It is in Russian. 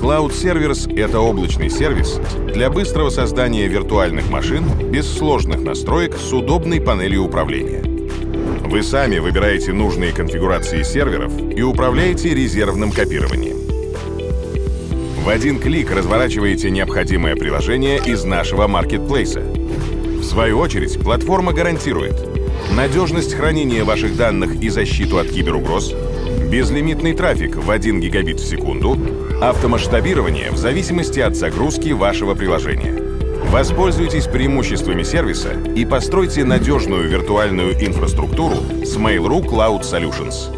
Cloud Servers — это облачный сервис для быстрого создания виртуальных машин без сложных настроек с удобной панелью управления. Вы сами выбираете нужные конфигурации серверов и управляете резервным копированием. В один клик разворачиваете необходимое приложение из нашего маркетплейса. В свою очередь, платформа гарантирует надежность хранения ваших данных и защиту от киберугроз, безлимитный трафик в 1 гигабит в секунду, автомасштабирование в зависимости от загрузки вашего приложения. Воспользуйтесь преимуществами сервиса и постройте надежную виртуальную инфраструктуру с Mail.ru Cloud Solutions.